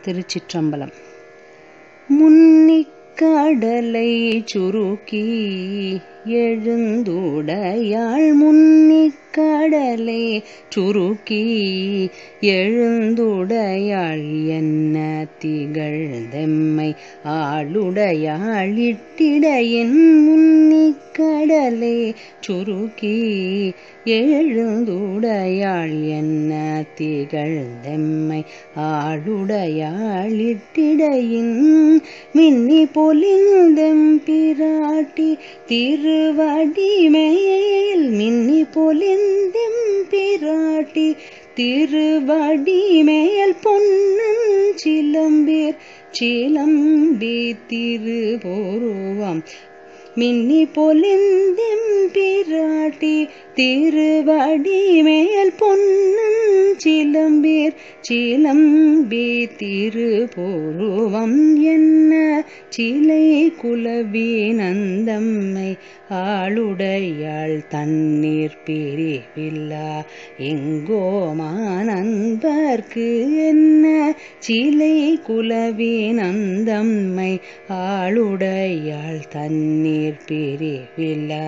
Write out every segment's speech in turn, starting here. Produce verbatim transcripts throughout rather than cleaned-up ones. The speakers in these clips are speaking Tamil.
திருச்சிற்றம்பலம். முன்னிக்கடலை சுருக்கி எழுந்துடையாள் முன்னிக்கடலை சுருக்கி எழுந்துடையாள் என்ன திகழ்ந்தெம்மை ஆளுடையாள் இட்டிடையின் முன்னிக்கடலை சுருக்கி எழுந்துடையாள் என்ன திகழ்ந்தெம்மை ஆளுடையாள் இட்டிடையின் மின்னி பொலிந்தெம்பிராட்டி திருவடிமேல் மின்னி பொலிந்தெம்பிராட்டி திருவடிமேல் பொன்னன் சிலம்பேர் சிலம்பி திருபோருவாம் மின்னி பொலிந்தெம்பிராட்டி திருவடிமேல் பொன்னன் சிலம்பேர் சிலம்பி திருபோருவம் என்ன சிலை குலவி நந்தம்மை ஆளுடையாள் தண்ணீர் பிரிவில்லா எங்கோமானன்பர்க்கு என்ன சிலை குலவி நந்தம்மை ஆளுடையாள் தண்ணீர் பிரிவில்லா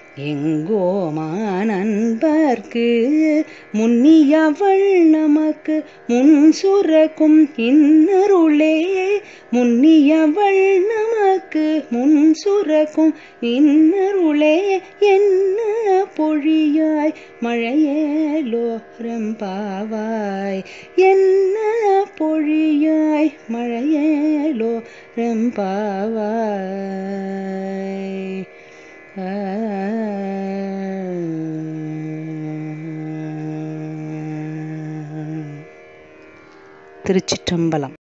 எங்கோமானன்பர்க்கு முன்னியவள் நமக்கு முன் சுரக்கும் இன்னருளே முன்னியவள் நமக்கு முன் சுரக்கும் இன்னருளே என்ன பொழியாய் மழையேலோரெம்பாவாய் என்ன பொழியாய் மழையேலோரெம்பாவாய். திருச்சிற்றம்பலம்.